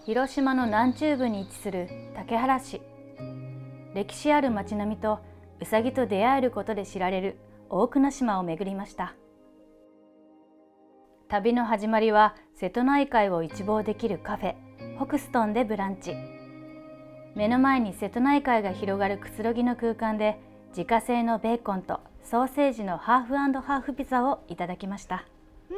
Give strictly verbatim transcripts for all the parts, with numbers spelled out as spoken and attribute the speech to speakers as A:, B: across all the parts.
A: 広島の南中部に位置する竹原市。歴史ある町並みとうさぎと出会えることで知られる大久野島を巡りました。旅の始まりは瀬戸内海を一望できるカフェホクストンでブランチ。目の前に瀬戸内海が広がるくつろぎの空間で自家製のベーコンとソーセージのハーフ&ハーフピザをいただきました。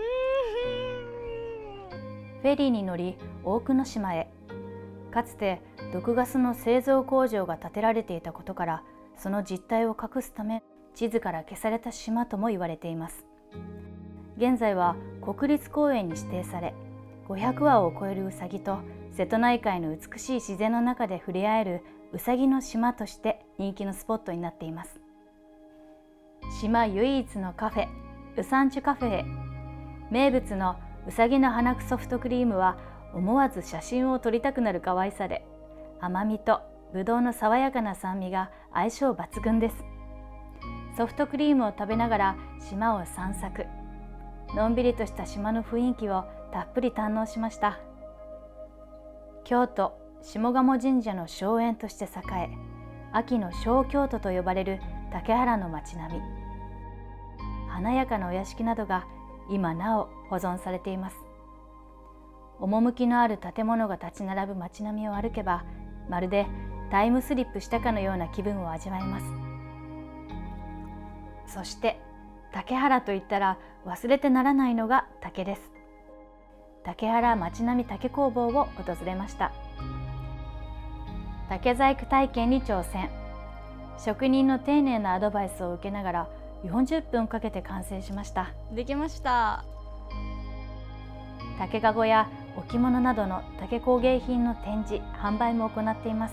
A: フェリーに乗り大久野島へ。かつて毒ガスの製造工場が建てられていたことから、その実態を隠すため地図から消された島とも言われています。現在は国立公園に指定され、ごひゃくわを超えるウサギと瀬戸内海の美しい自然の中で触れ合えるウサギの島として人気のスポットになっています。島唯一のカフェウサンチュカフェへ。名物のうさぎの鼻くソフトクリームは思わず写真を撮りたくなる可愛さで、甘みとぶどうの爽やかな酸味が相性抜群です。ソフトクリームを食べながら島を散策。のんびりとした島の雰囲気をたっぷり堪能しました。京都下鴨神社の荘園として栄え、秋の小京都と呼ばれる竹原の町並み。華やかなお屋敷などが今なお保存されています。趣のある建物が立ち並ぶ街並みを歩けば、まるでタイムスリップしたかのような気分を味わえます。そして竹原といったら忘れてならないのが竹です。竹原町並み竹工房を訪れました。竹細工体験に挑戦。職人の丁寧なアドバイスを受けながらよんじゅっぷんかけて完成しました。
B: できました。
A: 竹かごや置物などの竹工芸品の展示・販売も行っています。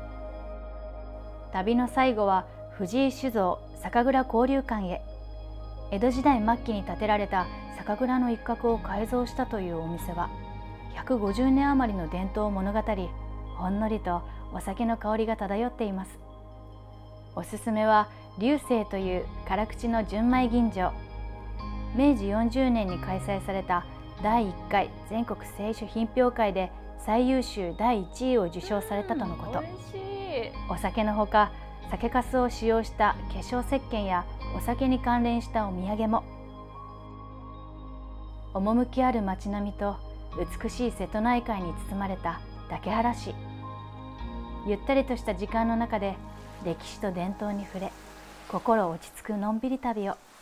A: 旅の最後は藤井酒造酒蔵交流館へ。江戸時代末期に建てられた酒蔵の一角を改造したというお店は、ひゃくごじゅうねん余りの伝統を物語り、ほんのりとお酒の香りが漂っています。おすすめは龍星という辛口の純米吟醸。明治よんじゅうねんに開催されただいいっかい全国清酒品評会で最優秀だいいちいを受賞されたとのこと。お酒のほか酒粕を使用した化粧石鹸やお酒に関連したお土産も。趣ある街並みと美しい瀬戸内海に包まれた竹原市。ゆったりとした時間の中で歴史と伝統に触れ、心落ち着くのんびり旅を。